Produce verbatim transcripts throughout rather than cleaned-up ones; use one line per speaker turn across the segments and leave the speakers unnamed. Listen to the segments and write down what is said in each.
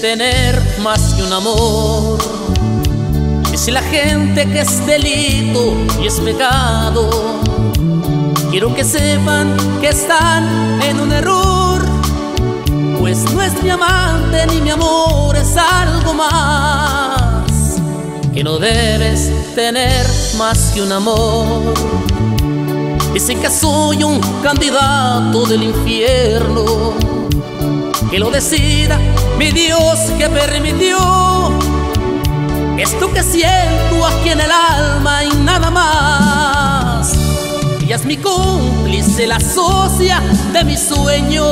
tener más que un amor. Y si la gente que es delito y es pecado, quiero que sepan que están en un error, pues no es mi amante ni mi amor, es algo más, que no debes tener más que un amor. Dicen que soy un candidato del infierno, que lo decida mi Dios que permitió esto que siento aquí en el alma y nada más. Ella es mi cómplice, la socia de mis sueños,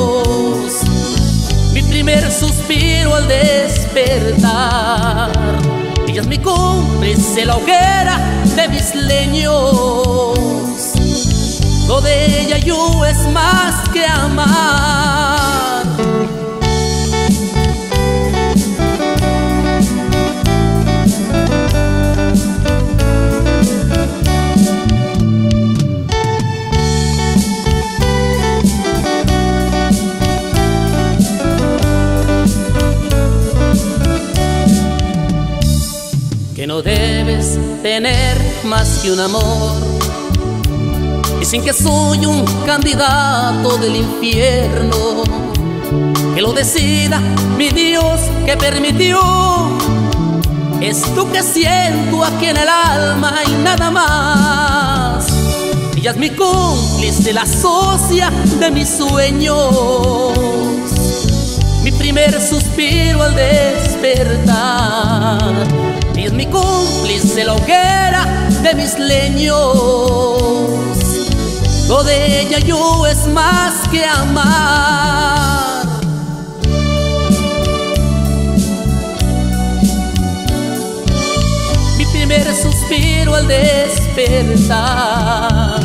mi primer suspiro al despertar. Ella es mi cómplice, la hoguera de mis leños. Lo de ella yo es más que amar. Que no debes tener más que un amor. Dicen que soy un candidato del infierno, que lo decida mi Dios que permitió esto que siento aquí en el alma y nada más. Ella es mi cómplice, la socia de mis sueños, mi primer suspiro al despertar. Ella es mi cómplice, la hoguera de mis leños. Lo de ella yo es más que amar. Mi primer suspiro al despertar.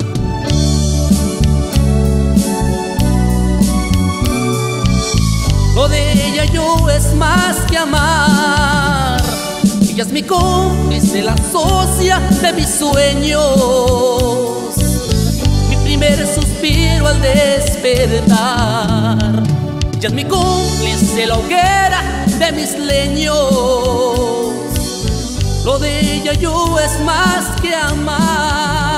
Lo de ella yo es más que amar. Ella es mi cómplice, la socia de mis sueños, primer suspiro al despertar. Ella es mi cómplice, la hoguera de mis leños. Lo de ella yo es más que amar.